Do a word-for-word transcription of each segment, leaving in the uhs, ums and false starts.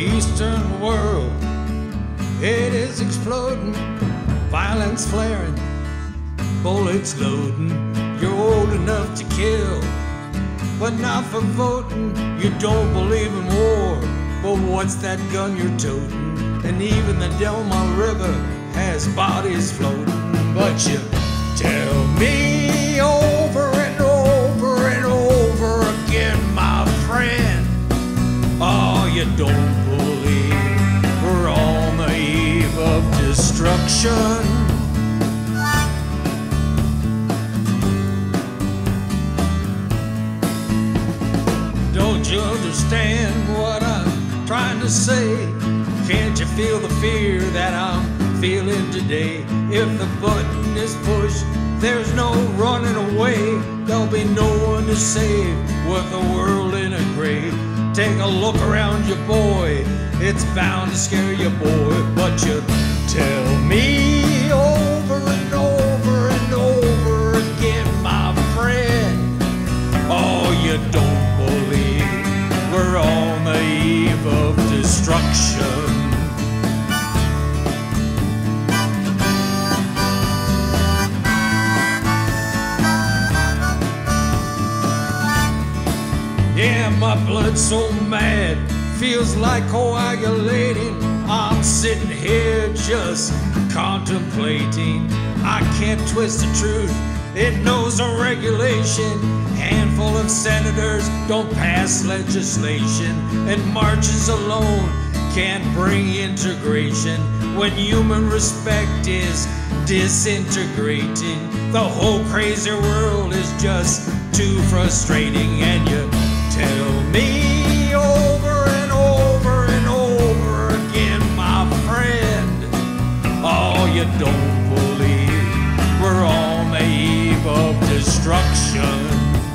Eastern world, it is exploding, violence flaring, bullets loading. You're old enough to kill, but not for voting. You don't believe in war, but what's that gun you're toting? And even the Delma River has bodies floating. But you tell me over and over and over again, my friend, oh, you don't believe we're on the eve of destruction. Don't you understand what I'm trying to say? Can't you feel the fear that I'm feeling today? If the button is pushed, there's no running away. There'll be no one to save with the world in a grave. Take a look around you, boy, it's bound to scare you, boy. But you tell me over and over and over again, my friend, oh, you don't believe we're on the eve of destruction. Yeah, my blood's so mad, feels like coagulating. I'm sitting here just contemplating. I can't twist the truth, it knows a regulation. Handful of senators don't pass legislation, and marches alone can't bring integration. When human respect is disintegrating, the whole crazy world is just too frustrating. And you tell me over and over and over again, my friend, oh, you don't believe we're on the eve of destruction.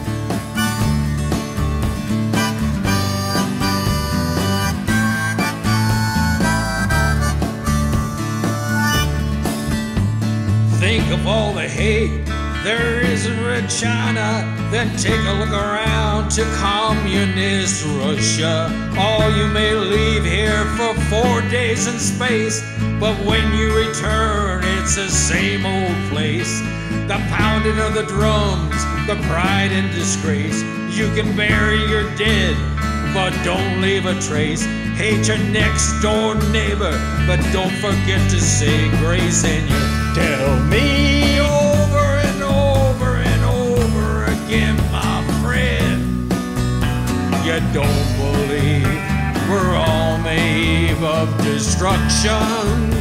Think of all the hate there is in Red China, then take a look around to communist Russia. Oh, you may leave here for four days in space, but when you return, it's the same old place. The pounding of the drums, the pride and disgrace. You can bury your dead, but don't leave a trace. Hate your next door neighbor, but don't forget to say grace. And you tell me over and over and over again, my friend, you don't believe we're on the eve of destruction.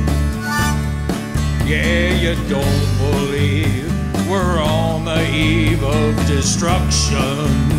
Yeah, you don't believe we're on the eve of destruction.